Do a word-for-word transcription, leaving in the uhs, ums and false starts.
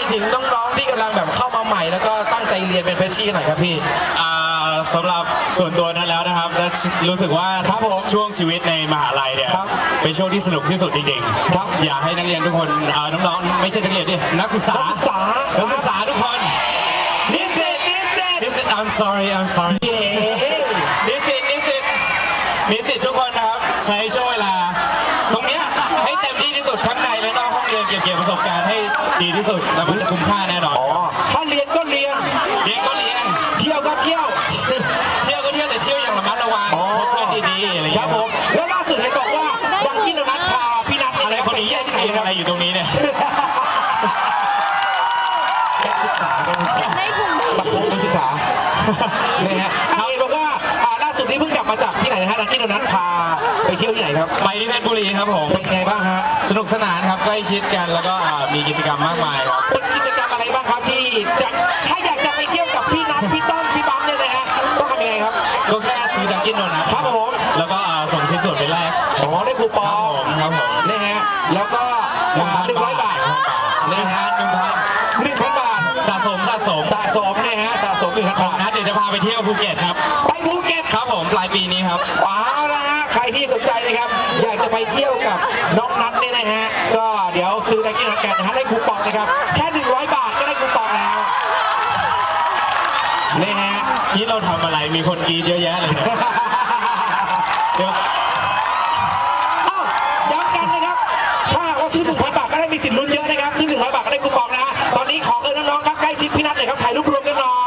ถึงน้องๆที่กำลังแบบเข้ามาใหม่แล้วก็ตั้งใจเรียนเป็นเฟรชชี่หน่อยครับพี่สำหรับส่วนตัวนั้นแล้วนะครับและรู้สึกว่าช่วงชีวิตในมหาลัยเนี่ยเป็นช่วงที่สนุกที่สุดจริงๆอยากให้นักเรียนทุกคนน้องๆไม่ใช่นักเรียนดินักศึกษานักศึกษาทุกคนนิสิตนิสิต I'm sorry I'm sorry นิสิตนิสิตนิสิตทุกคนนะครับใช้ช่วงเวลาตรงนี้ให้เต็มที่ที่สุดทั้งในและนอกห้องเรียนเก็บเกี่ยวประสบการณ์ให้ดีที่สุดแล้วมันจะคุ้มค่าแน่นอนถ้าเรียนก็เรียนเรียนก็เรียนเที่ยวก็เที่ยวเที่ยวก็เที่ยวแต่เที่ยวอย่างระมัดระวังพบเพื่อนดีๆอะไรอย่างเงี้ยครับผมแล้วล่าสุดเห็นบอกว่าดังกินนัทพาพี่นัทอะไรคนนี้แย่งซีนอะไรอยู่ตรงนี้เนี่ยศึกษาสังคมนักศึกษาเนี่ยฮะเห็นบอกว่าล่าสุดนี้เพิ่งกลับมาจากที่ไหนนะฮะดังกินนัทพาไปเที่ยวที่ไหนครับไปที่เพชรบุรีครับผมเป็นไงบ้างฮะสนุกสนานครับใกล้ชิดกันแล้วก็มีกิจกรรมมากมายครับเป็นกิจกรรมอะไรบ้างครับที่ถ้าอยากจะไปเที่ยวกับพี่นัทพี่ต้นพี่ปั๊มเนี่ยนะฮะต้องทำยังไงครับก็แค่ซื้อดังกินโดนัทครับผมแล้วก็ส่งชิ้นส่วนไปแรกอ๋อได้คูปองครับผมนี่ฮะแล้วก็หนึ่งพันร้อยบาทนี่ฮะหนึ่งพันหนึ่งพันบาทสะสมสะสมสะสมเนี่ยฮะสะสมหนึ่งพันของนัทเดี๋ยวจะพาไปเที่ยวภูเก็ตครับไปภูเก็ตครับผมปลายปีนี้ครับว้าวนะฮะใครที่สนใจนะครับอยากจะไปเที่ยวกับน้องนัทเนี่ยนะฮะก็เดี๋ยวซื้อดังกินนัทกันนะฮะได้คูปองนะครับแค่หนึ่งร้อยบาทก็ได้คูปองแล้วนี่ฮะที่เราทำอะไรมีคนกรีดเยอะแยะเลยเนี่ยเดี๋ยวเอ้าย้ำกันนะครับถ้าว่าซื้อหนึ่งพันบาทก็ได้มีสิทธิ์ลุ้นเยอะนะครับซื้อหนึ่งร้อยบาทก็ได้คูปองนะฮะตอนนี้ขอเชิญน้องๆครับใกล้ชิดพี่นัทเลยครับถ่ายรูปรวมกันหน่อย